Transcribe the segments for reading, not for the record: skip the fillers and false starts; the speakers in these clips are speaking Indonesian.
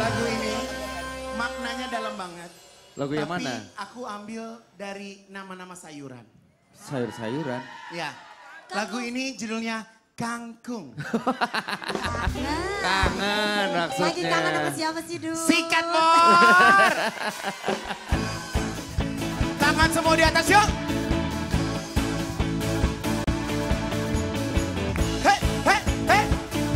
Lagu ini maknanya dalam banget. Lagu yang mana? Tapi aku ambil dari nama-nama sayuran. Sayur-sayuran? Ya. Lagu ini judulnya Kangkung. Kangen maksudnya. Lagi kangen sama siapa sih, Du? Sikat, Mor! Tangan semua di atas, yuk! Hei, hei, hei!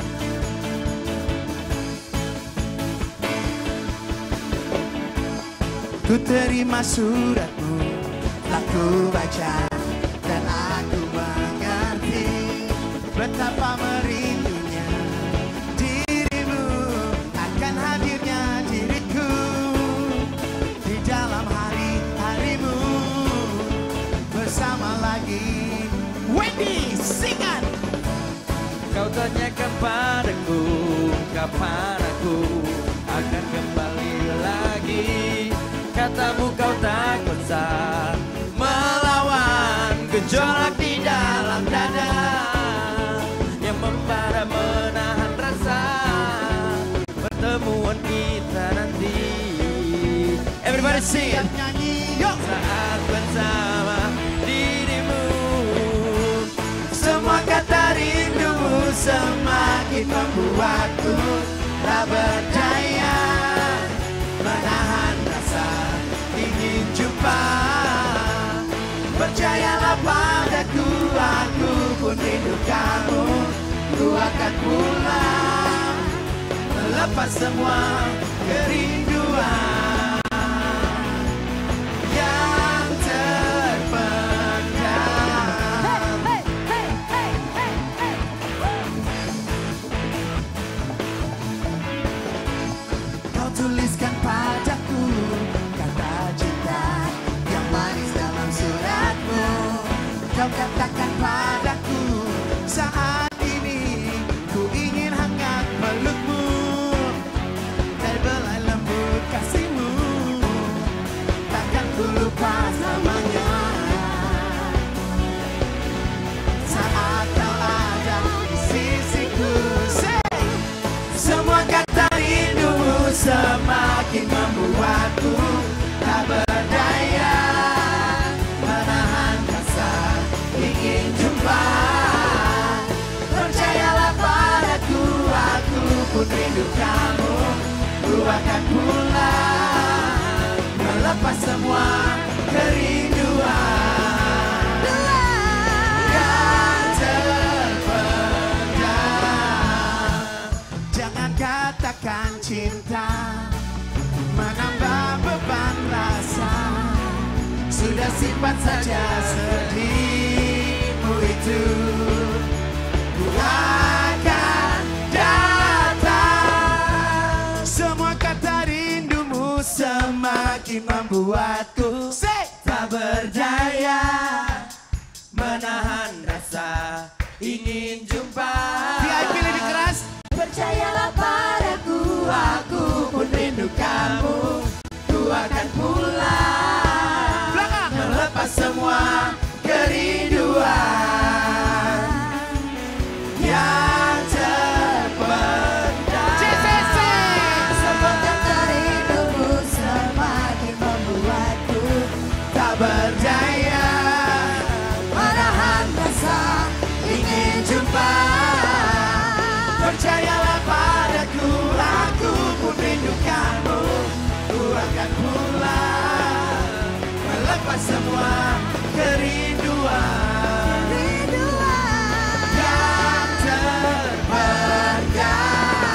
Ku terima suratmu, telah ku baca dan aku mengerti betapa merindunya dirimu akan hadirnya diriku di dalam hari-harimu bersama lagi. Wendy, singan! Kau tanyakan padaku kapan aku akan kembali lagi. Katamu kau tak kuasa melawan gejolak di dalam dada yang membara menahan rasa pertemuan kita nanti. Everybody sing. Nyanyi, yuk! Saat bersama dirimu, Semua kata rindumu semakin membuatku tak berdaya menahan rasa ingin jumpa. Percayalah padaku, aku pun rindu kamu. Ku akan pulang melepas semua kerinduan yang terpendam. Kau tuliskan padaku kata cinta yang manis dalam suratmu. Kau katakan padaku saat ini ku ingin hangat pelukmu. Dari belai lembut kasihmu takkan ku lupa selamanya. Saat kau ada di sisiku, say. Semua kata rindumu semakin membuatku tak berdaya menahan rasa ingin jumpa. Percayalah padaku, aku pun rindu kamu. Ku akan pulang melepas semua kerinduan yang terpendam. Jangan katakan cinta menambah beban rasa. Sudah simpan saja sedihmu itu. Ku akan datang. Semua kata rindumu semakin membuatku tak berdaya menahan rasa ingin jumpa. VIP lebih keras. Percayalah padaku, aku pun rindu kamu. Ku akan pulang melepas semua kerinduan yang terpendam. Semua kata rindumu semakin membuatku tak berdaya menahan rasa ingin jumpa. Percayalah padaku, aku pun rindu kamu. Ku akan pulang melepas semua kerinduan yang terpendam.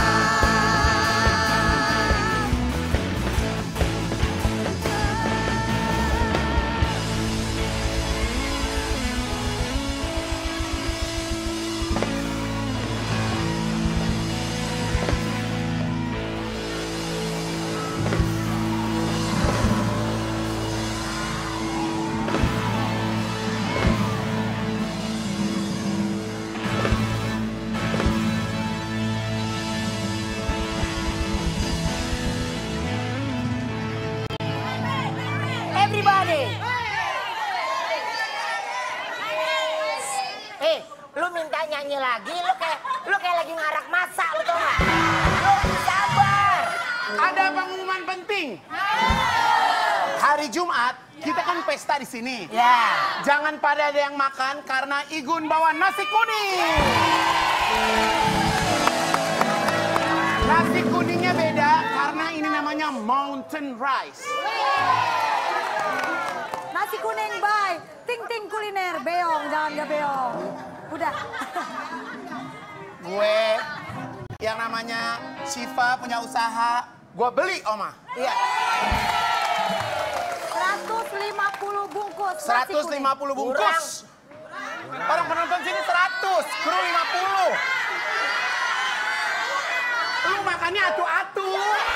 Everybody. Lu minta nyanyi lagi, lu kayak lagi ngarak masak, lu tau gak? Lu sabar. penting. Hari Jumat kita kan pesta di sini. Ya. Jangan pada ada yang makan karena Igun bawa nasi kuning. Nasi kuningnya beda karena ini namanya mountain rice. Nasi kuning bye. Ting ting kuliner. Beong, jangan gak beong. Udah. Gue yang namanya Syifa punya usaha. Gue beli, Oma. Iya. 150 bungkus. 150 bungkus. Orang penonton sini 100, kru 50. Lu makannya atu-atu.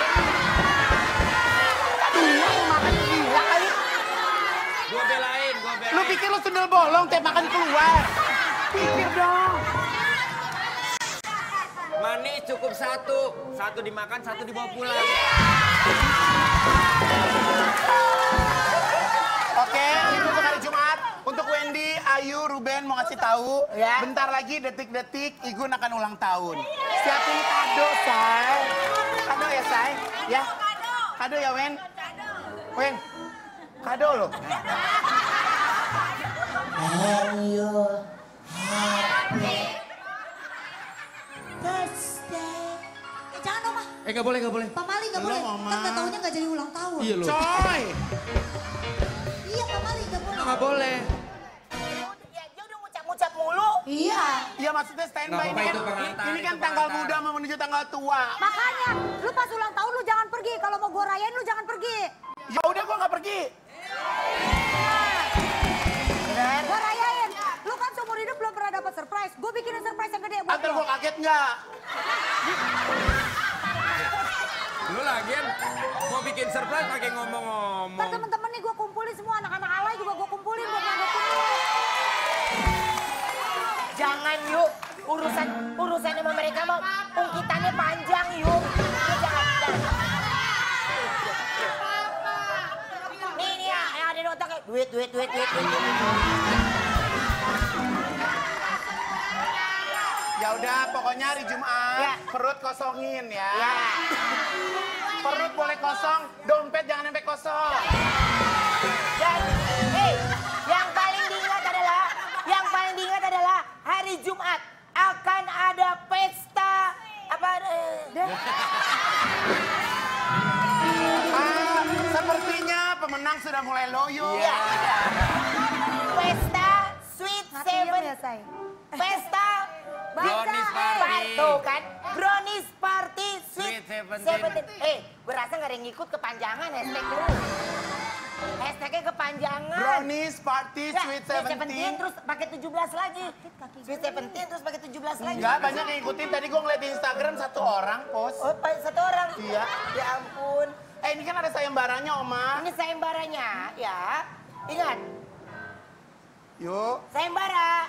Iya, lu makan gila kali. Gua belain. Lu pikir lu sundel bolong tiap makan keluar? Pikir dong. Manis cukup satu. Satu dimakan, satu dibawa pulang. Oke, ini untuk hari Jumat. Untuk Wendy, Ayu, Ruben mau ngasih tahu. Ya. Bentar lagi detik-detik Igun akan ulang tahun. Siapin kado, Say. Kado ya, Say. Ya. Kado ya, Wen. Wen. Kado loh. Ayo. Happy birthday. Jangan Oma. Gak boleh. Pak Mali gak boleh. Belum, Oma. Kan gak taunya gak jadi ulang tahun. Iya loh. Coy. Iya Pak Mali gak boleh. Gak boleh. Ya, dia udah ngucap-ngucap mulu. Iya. Ya maksudnya standby Nggak ini apa-apa, kan, itu pengantar, ini kan itu tanggal pengantar. muda mau menuju tanggal tua. Makanya, lu pas ulang tahun lu jangan pergi. Kalau mau gua rayain lu jangan pergi. Ya udah gua nggak pergi. Gua rayain. Lu kan seumur hidup belum pernah dapat surprise. Gua bikinin surprise yang gede buat Antar lu. gua kaget nggak? Lu lagian mau bikin surprise pakai Ntar ngomong-ngomong. temen-temen nih gua kumpulin semua. Anak-anak alay juga gua kumpulin buat ngadepin lu. Jangan yuk. Urusan sama mereka mau ungkitannya panjang yuk. Jangan. Nih ya, yang ada di otaknya. Duit. Ya udah, pokoknya hari Jumat Ya. perut kosongin ya. Ya. Perut boleh kosong, dompet jangan sampai kosong. Dan, yang paling diingat adalah hari Jumat akan ada pesta Sepertinya pemenang sudah mulai loyo. Iya. Pesta Sweet Matiin Seven. ya, Say. Pesta Brownies party. Tuh kan, Brownies Party Sweet Sweet 17. Berasa nggak ada yang ngikut kepanjangan hashtag lu. Hashtagnya kepanjangan. Brownies Party Nggak, Sweet Sweet 17. terus pakai 17 lagi. Sweet 17 terus pakai 17 lagi. Enggak, banyak yang ngikutin. Tadi gua ngeliat di Instagram satu orang post. Oh, satu orang. Iya. Ya ampun. Ini kan ada sayembaranya, Oma. Ini sayembaranya, ya. Ingat, Yuk. sayembara.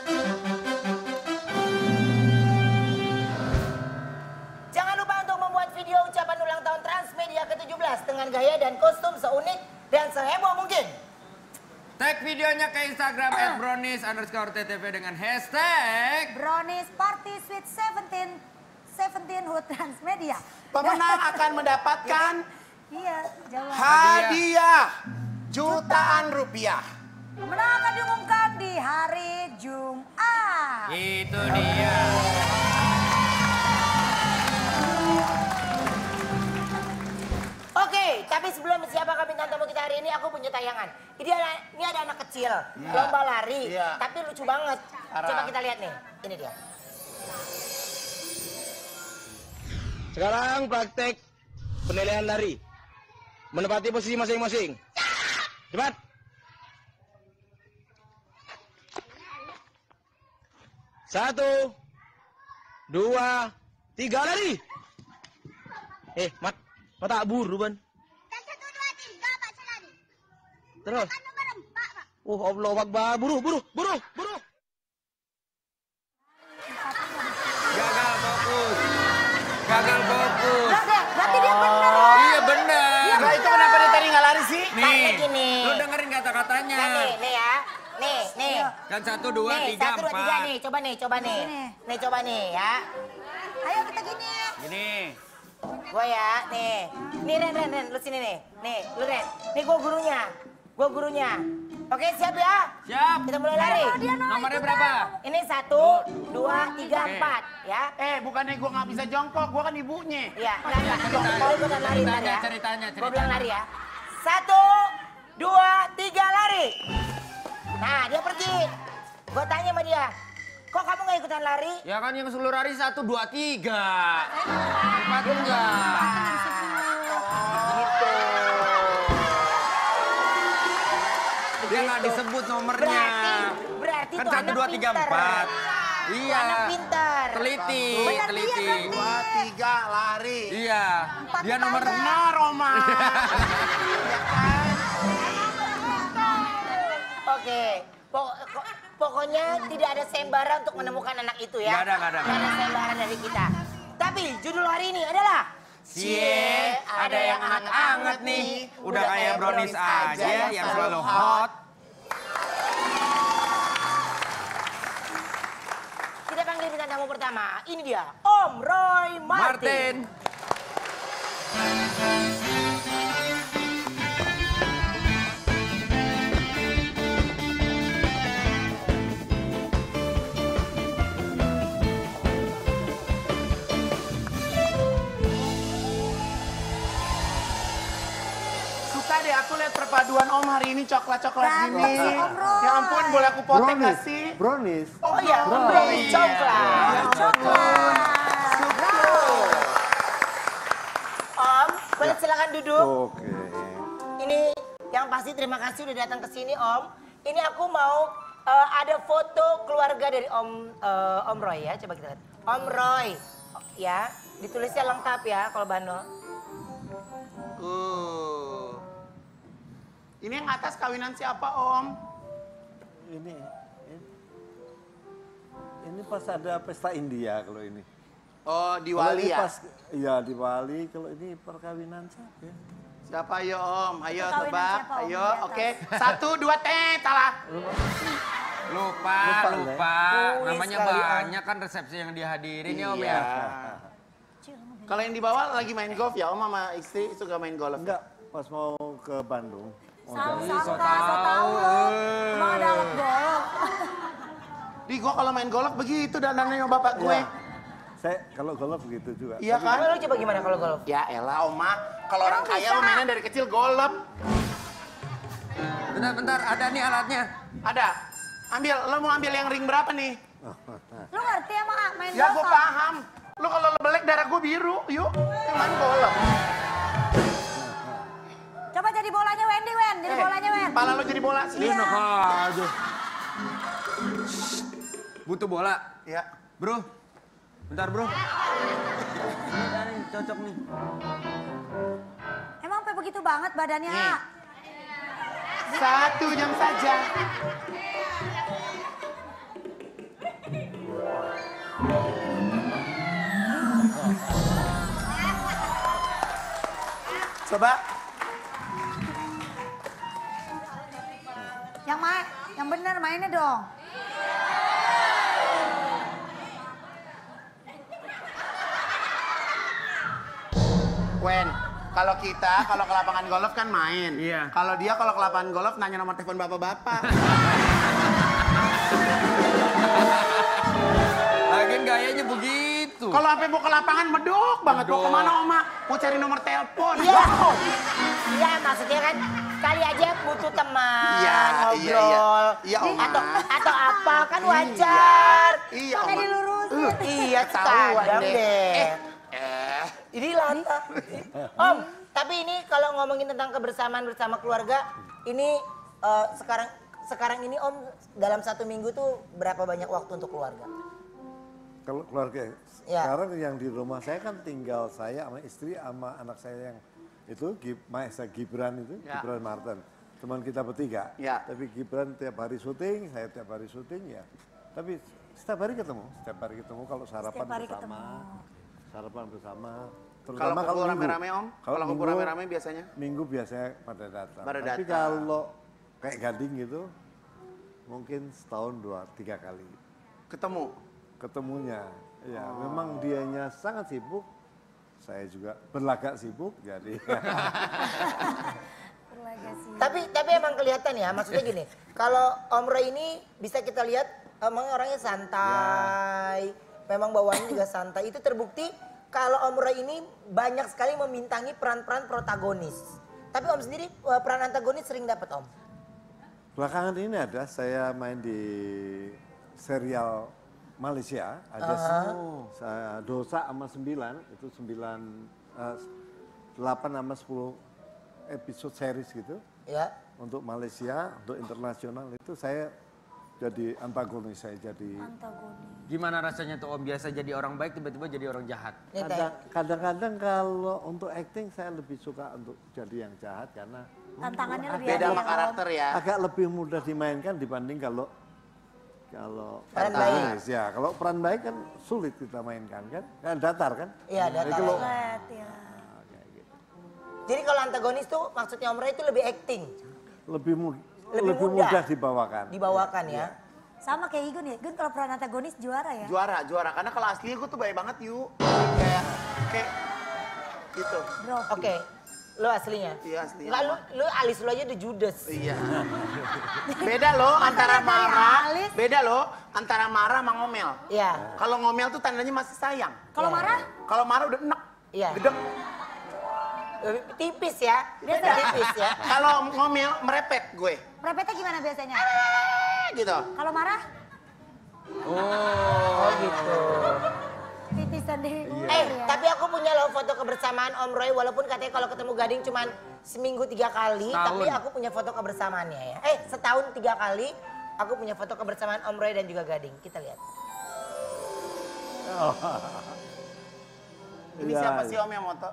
Jangan lupa untuk membuat video ucapan ulang tahun Transmedia ke-17 dengan gaya dan kostum seunik dan seheboh mungkin. Tag videonya ke Instagram @brownies_ttv dengan hashtag Brownies Party Sweet 17 Hood Transmedia. Pemenang akan mendapatkan Iya, jawab. hadiah jutaan rupiah. Pemenang akan diumumkan di hari Jumat. itu dia. Oke, tapi sebelum siapa bintang tamu kita hari ini, aku punya tayangan. Ini ada anak kecil, lomba lari, Iya. tapi lucu banget. Parah. Coba kita lihat nih, ini dia. Sekarang praktek penilaian lari. Menempati posisi masing-masing. Cepat. Satu, dua, tiga, lari. Mata buru, Ban. Satu, dua, tiga, Pak Celani. Terus. Anu berempat, Pak. Allah Akbar. Buru. Gagal fokus. Gagal fokus. Berarti dia benar. Iya benar. Nah itu kenapa dia tadi nggak lari sih? Nih, Kayak gini. lu dengerin kata-katanya. Nah, nih ya. Nih. Kan 1, 2, Nih, 3, 1, 2, 3 4. nih. Coba nih. Gini. Nih, coba nih ya. Ayo kita gini. Gini. Gua ya, nih. Nih Ren, lu sini nih. Nih, lu Ren. Nih gua gurunya. Oke, siap ya? Siap. Kita mulai lari. Nomornya berapa? Ini 1, 2, 3, 4 ya. Bukannya gue nggak bisa jongkok, gue kan ibunya. Iya, enggak. Kalau ikutan lari ntar ya. Ceritanya. Gua bilang lari ya. 1, 2, 3 lari. Nah, dia pergi. Gua tanya sama dia, kok kamu nggak ikutan lari? Ya kan yang seluruh hari 1, 2, 3. 4 enggak. Gitu. Dia nggak disebut nomornya. Berarti Kan tuh 1, 2, 3, 4. Iya. Anak pintar. Teliti. Benar dia berarti. 2, 3 lari. Iya. Dia nomor Benar, Oma. Oke. Pokoknya tidak ada sayembara untuk menemukan anak itu ya. Nggak ada. Nggak ada sayembara dari kita. Tapi judul hari ini adalah Cie, ada yang anget-anget nih. Udah kayak brownies aja yang selalu hot. Kita panggil bintang tamu pertama. Ini dia, Om Roy Martin. Suka deh aku lihat perpaduan Om hari ini coklat-coklat Ganteng gini. sih, Om Roy. Ya ampun, boleh aku potek nggak sih? Brownies. Oh iya, Om Roy coklat. Om, boleh silakan duduk. Oke. Ini yang pasti terima kasih udah datang ke sini Om. Ini aku mau ada foto keluarga dari Om Roy ya. Coba kita lihat. Om Roy, ya ditulisnya lengkap ya kalau Bano. Ini yang atas kawinan siapa Om? Ini pas ada pesta India kalau ini. Oh, di Kalau Wali ini ya? Iya di Bali. Kalau ini perkawinan siapa ya? Siapa ayo Om? Ayo Kawinan tebak. siapa, Om, Ayo, di atas? oke. 1, 2, salah. Lupa. Namanya sekali, banyak kan resepsi yang dihadirin ya Om ya. Kalau yang di bawah lagi main golf ya Om sama istri suka main golf? Enggak, pas mau ke Bandung. Mau jalan. So tahu loh. Emang ada alat golf. Di gua kalau main golf begitu dandannya sama bapak gue. Ya. Saya kalau golf begitu juga. Iya Tapi kan? Lu coba gimana kalau golf? Ya elah Oma, kalau orang kaya mah mainnya dari kecil golf. Bentar, ada nih alatnya. Ada. Ambil, lo mau ambil yang ring berapa nih? Lu ngerti emang main Ya golf? gue paham. Lo kalau lo belek darah gue biru, yuk. Yang main golf. Coba jadi bolanya Wendy, Wen. Jadi bolanya Wen. Kepala lo jadi bola sih. Iya. Aduh. Butuh bola. Ya. Bro. Bentar bro. Ini cocok nih. Emang sampai begitu banget badannya? Nih. 1 jam saja. Coba. Yang bener mainnya dong. Wen, kalau kita kalau ke lapangan golf kan main. Iya. Kalau dia kalau ke lapangan golf nanya nomor telepon bapak-bapak. Lagian gayanya begitu. Kalau sampai mau ke lapangan medok banget. Mau Medok. kemana Oma? Mau cari nomor telepon. Iya. Iya, maksudnya kan kali aja butuh teman, Iya, ngobrol. iya, Oma. Atau apa kan wajar. Iya, Pakai Oma. dilurusin. Iya, Ketahuan kadang deh. deh. Ini lanta. Om, tapi ini kalau ngomongin tentang kebersamaan bersama keluarga, ini sekarang ini Om dalam 1 minggu tuh berapa banyak waktu untuk keluarga? kalau keluarga Ya. sekarang yang di rumah saya kan tinggal saya sama istri sama anak saya yang itu Maesa Gibran itu, Ya. Gibran Martin. Cuman kita bertiga. Ya. Tapi Gibran tiap hari syuting, saya tiap hari syuting ya. Tapi setiap hari ketemu kalau sarapan Setiap hari bersama. ketemu. Sarapan bersama. Kalau kumpul Minggu. rame-rame Om? Kalau kumpul Minggu- rame-rame biasanya? Minggu biasanya pada datang. Pada Tapi datang. kalau kayak Gading gitu, mungkin setahun 2-3 kali Ketemu. ketemunya. Ya, memang dianya sangat sibuk saya juga berlagak sibuk, jadi Tapi emang kelihatan ya, maksudnya gini, kalau Om Roy ini bisa kita lihat emang orangnya santai, memang bawaannya juga santai. Itu terbukti kalau Om Roy ini banyak sekali memintangi peran-peran protagonis. Tapi Om sendiri peran antagonis sering dapat Om? belakangan ini ada saya main di serial Malaysia, ada Dosa sama 9, itu 8 sama 10 episode series gitu. Ya. Untuk Malaysia, untuk internasional itu saya jadi antagonis, saya jadi... Gimana rasanya tuh Om biasa jadi orang baik tiba-tiba jadi orang jahat? Kadang-kadang kalau untuk acting saya lebih suka untuk jadi yang jahat karena Tantangannya lebih Beda ada sama ya, Om. karakter ya. agak lebih mudah dimainkan dibanding kalau Peran antagonis. Ya, kalau peran baik kan sulit kita mainkan kan datar kan. Iya, Jadi datar. kalau Flat, ya. kayak gitu. Jadi kalau antagonis tuh maksudnya Om Roy itu lebih acting, lebih Lebih mudah. mudah dibawakan. dibawakan ya. Sama kayak Igun ya. Igun kalau peran antagonis juara ya. Juara. Karena kalau asli gue tuh baik banget yuk. Kayak gitu. Bro. Oke, lo aslinya? Iya, aslinya. Enggak, lu alis lu aja udah judes. Iya. Beda loh antara marah sama ngomel. Iya. Kalau ngomel tuh tandanya masih sayang. Kalau marah? Kalau marah udah enek. Iya. Gedek. Tipis ya, tipis ya. Kalau ngomel merepet gue. Merepetnya gimana biasanya? Gitu. Kalau marah? Oh gitu. Titisan deh. Tapi aku punya loh foto kebersamaan Om Roy, walaupun katanya kalau ketemu Gading cuman seminggu 3 kali, Setahun. tapi aku punya foto kebersamaannya ya. Setahun 3 kali, aku punya foto kebersamaan Om Roy dan juga Gading. Kita lihat. Ini Iya. siapa sih Om yang moto?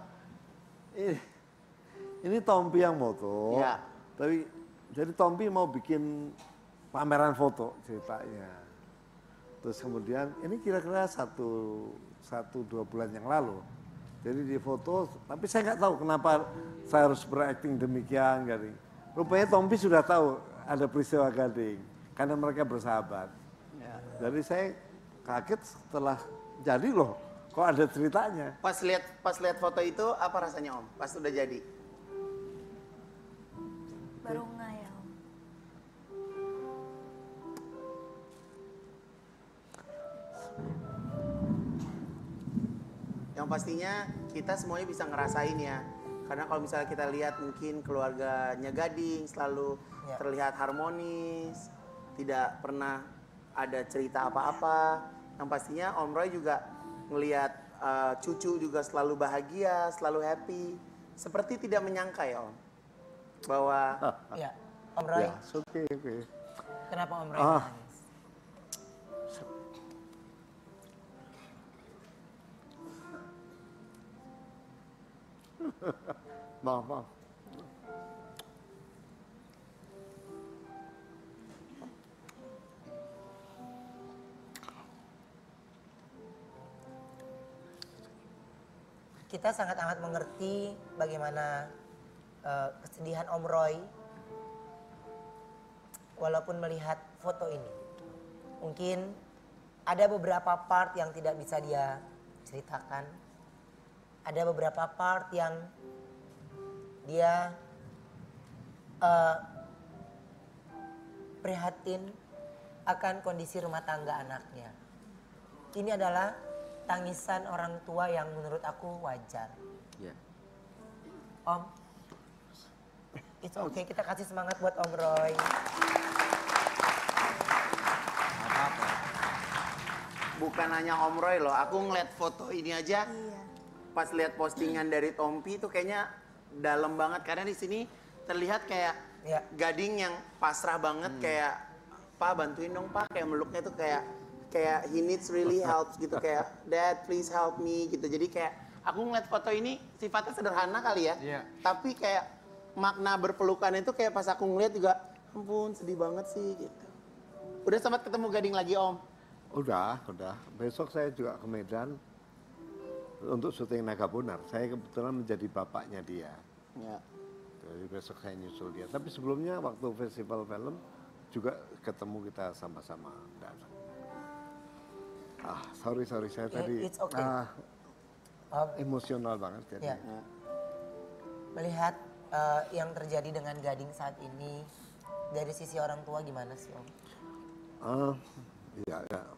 Ini Tompi yang moto. Iya. Tapi jadi Tompi mau bikin pameran foto ceritanya. Terus kemudian ini kira-kira 1-2 bulan yang lalu. Jadi di foto, tapi saya nggak tahu kenapa saya harus berakting demikian, Gading. Rupanya Tompi sudah tahu ada peristiwa Gading, karena mereka bersahabat. Jadi saya kaget setelah jadi loh, kok ada ceritanya. Pas lihat foto itu apa rasanya Om? Pas udah jadi. Baru nggak ya, Om. Yang pastinya kita semuanya bisa ngerasain ya. Karena kalau misalnya kita lihat mungkin keluarganya Gading selalu terlihat harmonis, tidak pernah ada cerita apa-apa. Yang pastinya Om Roy juga ngelihat cucu juga selalu bahagia, selalu happy. Seperti tidak menyangka ya Om, bahwa Ya, Om Roy. Ya, oke. Kenapa Om Roy Ah. nangis? Maaf. Kita sangat amat mengerti bagaimana kesedihan Om Roy walaupun melihat foto ini. Mungkin ada beberapa part yang tidak bisa dia ceritakan. Ada beberapa part yang dia prihatin akan kondisi rumah tangga anaknya. Ini adalah tangisan orang tua yang menurut aku wajar. Ya. Om, it's okay, kita kasih semangat buat Om Roy. bukan hanya Om Roy loh, aku ngeliat foto ini aja. Pas lihat postingan dari Tompi itu kayaknya dalam banget karena di sini terlihat kayak Gading yang pasrah banget kayak Pak bantuin dong Pak, kayak meluknya tuh kayak he needs really help gitu, kayak Dad please help me gitu. Jadi kayak aku ngeliat foto ini sifatnya sederhana kali ya, tapi kayak makna berpelukan itu kayak pas aku ngeliat juga ampun sedih banget sih gitu. Udah sempat ketemu Gading lagi Om? Udah. Besok saya juga ke Medan untuk syuting Naga Bonar. Saya kebetulan menjadi bapaknya dia. Ya. Jadi besok saya nyusul dia. Tapi sebelumnya waktu festival film juga ketemu kita sama-sama datang. Sorry saya tadi. It's okay. emosional banget jadi. Ya. Melihat yang terjadi dengan Gading saat ini dari sisi orang tua gimana sih Om? Iya, ya.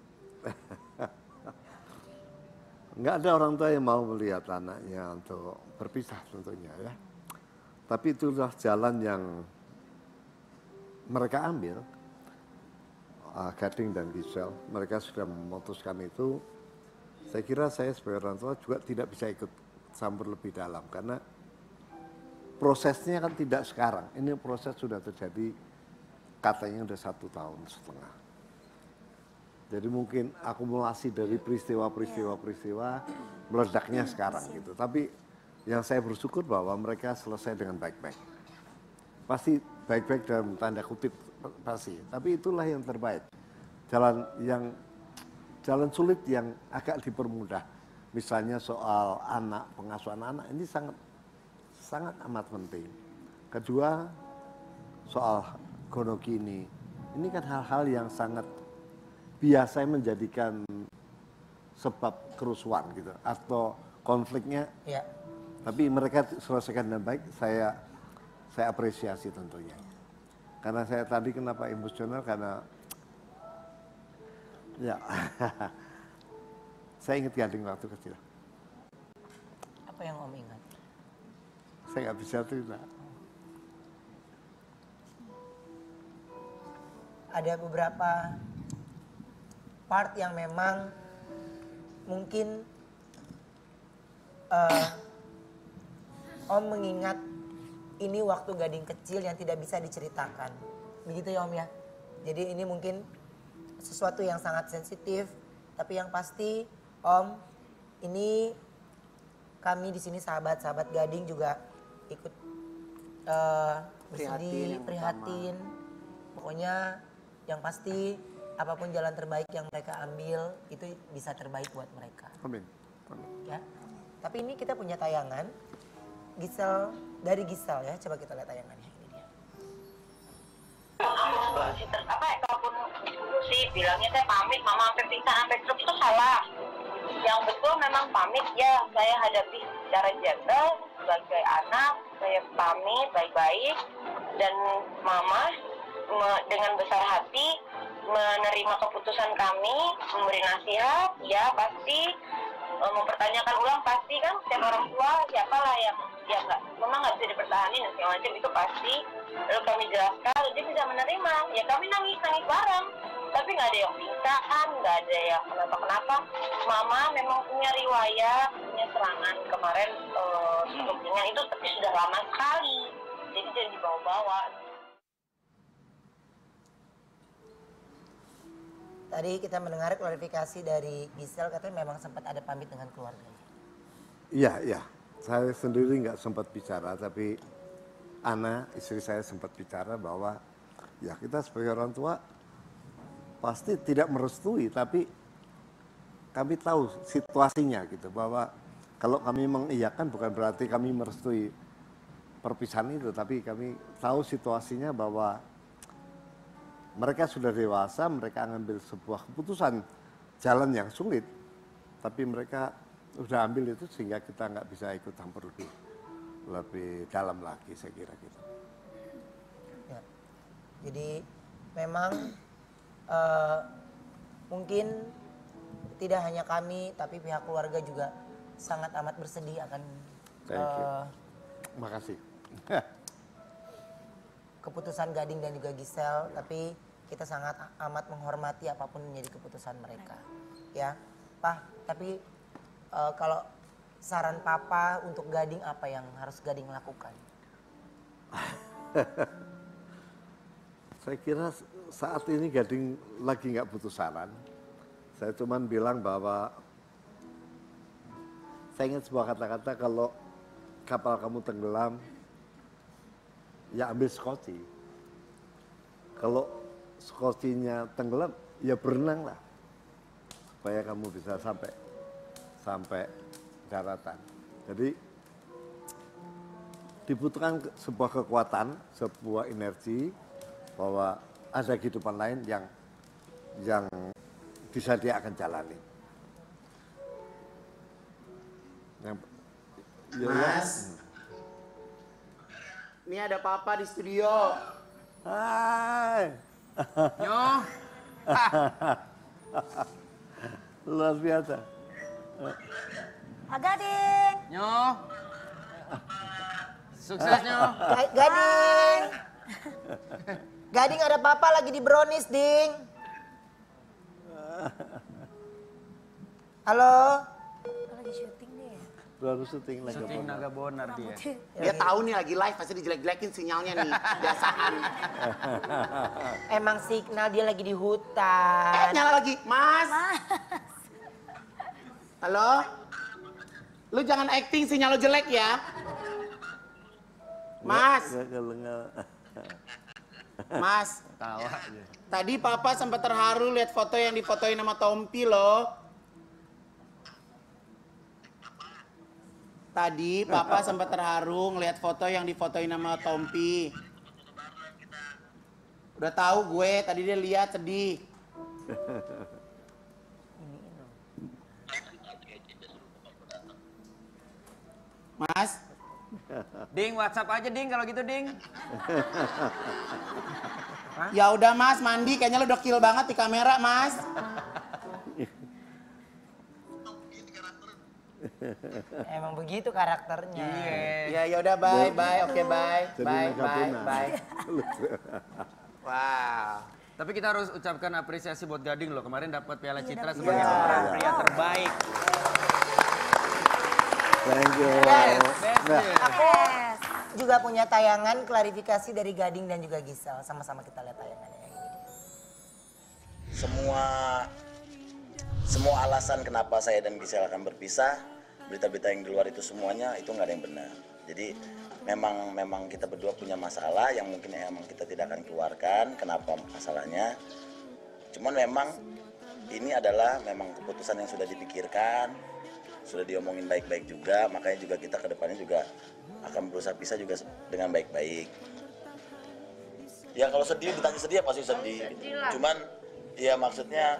Nggak ada orang tua yang mau melihat anaknya untuk berpisah tentunya ya. Tapi itulah jalan yang mereka ambil, Gading dan Gisel. Mereka sudah memutuskan itu. Saya kira saya sebagai orang tua juga tidak bisa ikut campur lebih dalam karena prosesnya kan tidak sekarang. Ini proses sudah terjadi katanya udah 1,5 tahun. Jadi mungkin akumulasi dari peristiwa-peristiwa meledaknya sekarang gitu. Tapi yang saya bersyukur bahwa mereka selesai dengan baik-baik. Pasti baik-baik dalam tanda kutip pasti. Tapi itulah yang terbaik. Jalan sulit yang agak dipermudah. Misalnya soal anak, pengasuhan anak ini sangat amat penting. Kedua, soal gonogini. Ini kan hal-hal yang sangat biasa menjadikan sebab kerusuhan gitu atau konfliknya. Ya. Tapi mereka selesaikan dengan baik, saya apresiasi tentunya. Karena saya tadi kenapa emosional karena ya saya ingat Gading waktu kecil. Apa yang Om ingat? Saya nggak bisa cerita. Ada beberapa part yang memang mungkin Om mengingat ini waktu Gading kecil yang tidak bisa diceritakan. Begitu ya Om ya. Jadi ini mungkin sesuatu yang sangat sensitif, tapi yang pasti Om, ini kami di sini sahabat-sahabat Gading juga ikut bersedih, prihatin. Pokoknya yang pasti apapun jalan terbaik yang mereka ambil itu bisa terbaik buat mereka. Amin. Ya. Tapi ini kita punya tayangan Gisel dari Gisel ya. Coba kita lihat tayangannya. Ini dia. Kalaupun diskusi bilangnya saya pamit, mama sampai pingsan sampai stroke itu salah. Yang betul memang pamit ya, saya hadapi secara gentle sebagai anak, saya pamit baik-baik dan mama dengan besar hati menerima keputusan kami, memberi nasihat, ya pasti mempertanyakan ulang pasti kan setiap orang tua siapalah yang ya memang nggak bisa dipertahankan dan segala macam itu pasti. Lalu kami jelaskan, dia bisa menerima, ya kami nangis bareng, tapi nggak ada yang pingsan, nggak ada yang kenapa-kenapa. Mama memang punya riwayat, punya serangan kemarin sebelumnya itu tapi sudah lama sekali, jadi jangan dibawa-bawa. Tadi kita mendengar klarifikasi dari Gisel katanya memang sempat ada pamit dengan keluarganya. Iya, iya. Saya sendiri nggak sempat bicara, tapi Ana, istri saya sempat bicara bahwa ya kita sebagai orang tua pasti tidak merestui, tapi kami tahu situasinya gitu, bahwa kalau kami mengiyakan bukan berarti kami merestui perpisahan itu, tapi kami tahu situasinya bahwa mereka sudah dewasa, mereka mengambil sebuah keputusan jalan yang sulit, tapi mereka sudah ambil itu sehingga kita nggak bisa ikut campur lebih dalam lagi, saya kira gitu. Ya. Jadi memang mungkin tidak hanya kami, tapi pihak keluarga juga sangat amat bersedih akan Makasih. keputusan Gading dan juga Gisel, tapi kita sangat amat menghormati apapun menjadi keputusan mereka. Ya, Pak, tapi kalau saran Papa untuk Gading apa yang harus Gading lakukan? Saya kira saat ini Gading lagi nggak butuh saran. Saya cuma bilang bahwa saya ingat sebuah kata-kata, kalau kapal kamu tenggelam, ya ambil skoci. Kalau skocinya tenggelam, ya berenanglah supaya kamu bisa sampai daratan. Jadi dibutuhkan sebuah kekuatan, sebuah energi bahwa ada kehidupan lain yang bisa dia akan jalani. Mas. Ini ada Papa di studio. Hai. Nyoh. Luar biasa. Gading. Nyoh. Sukses, Nyoh. Gading. Gading ada papa lagi di Brownies, Ding. Halo. Lagi syuting nih ya. Baru syuting lagi. Syuting Naga Bonar dia. Dia tahu nih lagi live pasti dijelek-jelekin sinyalnya nih. Biasaan. Emang signal dia lagi di hutan. Nyala lagi. Mas. Halo? Lu jangan acting sinyal lu jelek ya. Mas. Kalau nggak. Mas. Tawa aja. Tadi Papa sempat terharu lihat foto yang difotoin sama Tompi loh. Tadi Papa sempat terharu ngeliat foto yang difotoin sama Tompi. Udah tahu gue, tadi dia lihat sedih. Mas, Ding, WhatsApp aja Ding kalau gitu Ding. ya udah Mas, mandi kayaknya lu dekil banget di kamera, Mas. Emang begitu karakternya. Ya ya udah bye bye, oke bye. Jadi Bye Naga bye Bonar. bye. Wow. Tapi kita harus ucapkan apresiasi buat Gading loh. Kemarin dapat Piala Citra sebagai pemeran pria terbaik. Thank you. Nah, Aku juga punya tayangan klarifikasi dari Gading dan juga Gisel. Sama-sama kita lihat tayangannya yang ini. Semua alasan kenapa saya dan Gisel akan berpisah, berita-berita yang di luar itu semuanya itu nggak ada yang benar. Jadi memang kita berdua punya masalah yang mungkin emang kita tidak akan keluarkan. Kenapa masalahnya? Cuman memang ini adalah memang keputusan yang sudah dipikirkan, sudah diomongin baik-baik juga. Makanya juga kita kedepannya juga akan berusaha pisah juga dengan baik-baik. Ya kalau sedih, ditanya sedih ya pasti sedih. Cuman ya maksudnya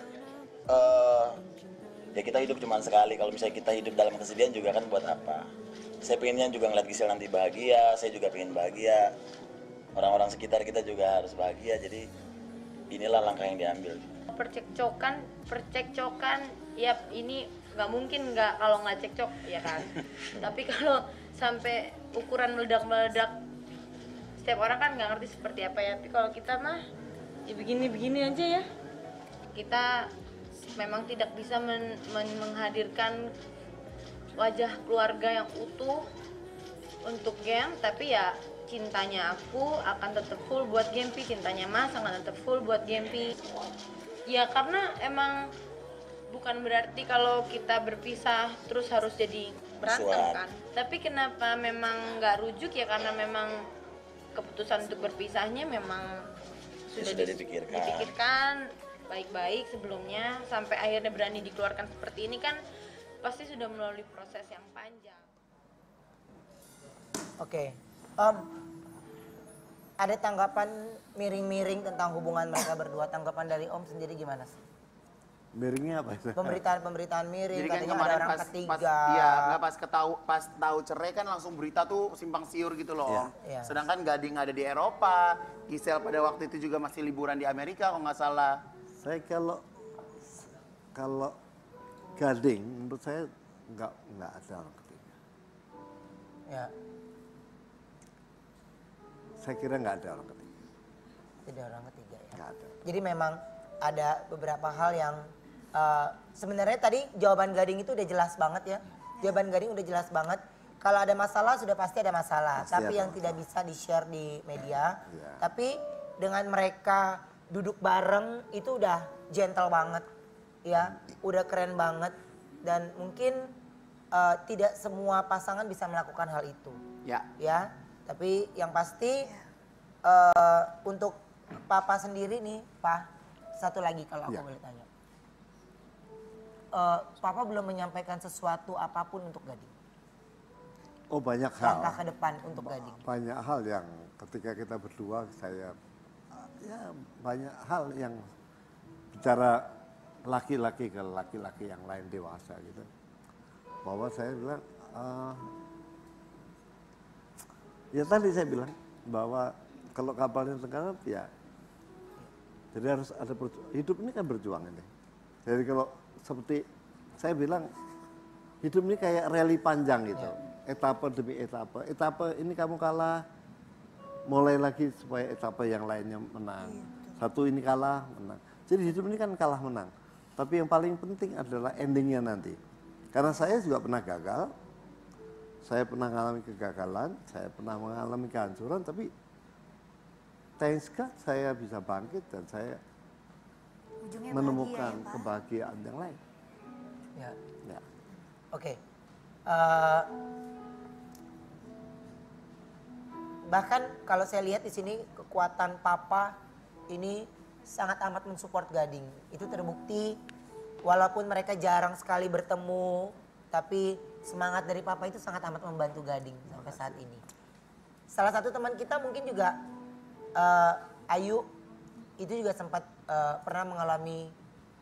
ya kita hidup cuma sekali. Kalau misalnya kita hidup dalam kesedihan juga kan buat apa? Saya pengennya juga ngeliat Gisel nanti bahagia, saya juga pengen bahagia. Orang-orang sekitar kita juga harus bahagia. Jadi inilah langkah yang diambil. Percekcokan, ya ini nggak mungkin nggak kalau nggak cekcok ya kan. Tapi kalau sampai ukuran meledak-meledak, setiap orang kan nggak ngerti seperti apa ya. Tapi kalau kita mah ya begini-begini aja ya. Kita memang tidak bisa menghadirkan wajah keluarga yang utuh untuk Gem, tapi ya cintanya aku akan tetap full buat Gempi, cintanya Mas akan tetap full buat Gempi. Ya karena emang bukan berarti kalau kita berpisah terus harus jadi berantem kan. Tapi kenapa memang nggak rujuk ya karena memang keputusan untuk berpisahnya memang sudah dipikirkan baik-baik sebelumnya sampai akhirnya berani dikeluarkan seperti ini kan pasti sudah melalui proses yang panjang. Oke, ada tanggapan miring-miring tentang hubungan mereka berdua. Tanggapan dari Om sendiri gimana sih? miringnya apa itu? Pemberitaan miring, Jadi kan katanya kemarin ada orang ketiga. pas tahu cerai kan langsung berita tuh simpang siur gitu loh. Iya. Iya. Sedangkan Gading ada di Eropa, Gisel pada waktu itu juga masih liburan di Amerika kalau nggak salah. Saya kalau Gading menurut saya nggak ada orang ketiga. Ya, Saya kira nggak ada orang ketiga. tidak orang ketiga ya. Nggak ada. Jadi memang ada beberapa hal yang sebenarnya tadi jawaban Gading itu udah jelas banget ya. Jawaban Gading udah jelas banget. Kalau ada masalah sudah pasti ada masalah. Pasti tapi ada yang tidak bisa di-share di media. Iya. Tapi dengan mereka duduk bareng itu udah gentle banget. Ya, udah keren banget. Dan mungkin tidak semua pasangan bisa melakukan hal itu. Ya. Ya, tapi yang pasti untuk Papa sendiri nih, Pak, satu lagi kalau aku Ya. boleh tanya. Papa belum menyampaikan sesuatu apapun untuk Gading. Oh banyak hal. Langkah ke depan untuk Gading. Banyak hal yang ketika kita berdua saya ya banyak hal yang bicara laki-laki ke laki-laki yang lain dewasa gitu. Bahwa saya bilang Ya tadi saya bilang bahwa kalau kapalnya tenggelam ya jadi harus ada hidup ini kan berjuang ini. Jadi kalau seperti saya bilang hidup ini kayak rally panjang gitu. Etapa demi etapa. Etapa ini kamu kalah, mulai lagi supaya etapa yang lainnya menang. Satu ini kalah, menang. Jadi hidup ini kan kalah menang. Tapi yang paling penting adalah endingnya nanti. Karena saya juga pernah gagal, saya pernah mengalami kegagalan, saya pernah mengalami kehancuran, tapi thanks God saya bisa bangkit dan saya Ujungnya menemukan bahagia, ya, Pak. kebahagiaan yang lain. Ya. Ya. Oke. Bahkan kalau saya lihat di sini kekuatan Papa ini sangat amat mensupport Gading. Itu terbukti walaupun mereka jarang sekali bertemu, tapi semangat dari Papa itu sangat amat membantu Gading sampai saat ini. Salah satu teman kita mungkin juga Ayu itu juga sempat pernah mengalami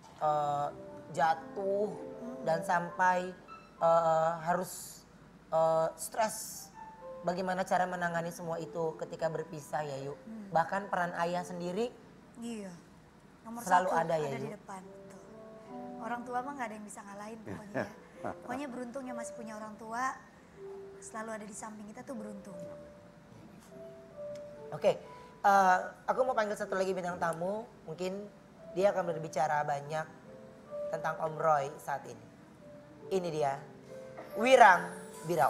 jatuh dan sampai harus stres. Bagaimana cara menangani semua itu ketika berpisah ya Yu? Bahkan peran ayah sendiri Iya. Nomor selalu 1 ada ya di Yu? depan. Betul. Orang tua mah nggak ada yang bisa ngalahin pokoknya. Pokoknya beruntung yang masih punya orang tua selalu ada di samping kita tuh beruntung. Oke, aku mau panggil satu lagi bintang tamu. Mungkin dia akan berbicara banyak tentang Om Roy saat ini. Ini dia, Wirang Birau.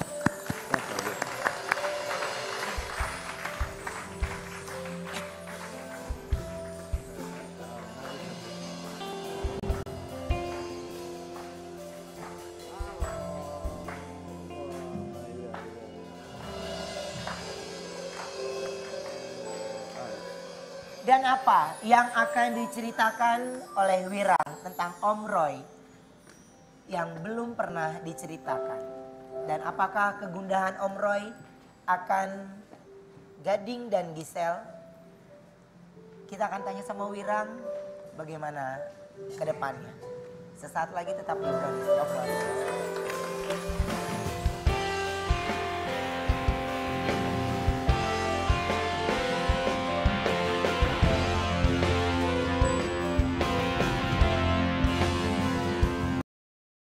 Dan apa yang akan diceritakan oleh Wirang tentang Om Roy yang belum pernah diceritakan? Dan apakah kegundahan Om Roy akan Gading dan Gisel? Kita akan tanya sama Wirang bagaimana ke depannya. Sesaat lagi tetap di Brownies of Love.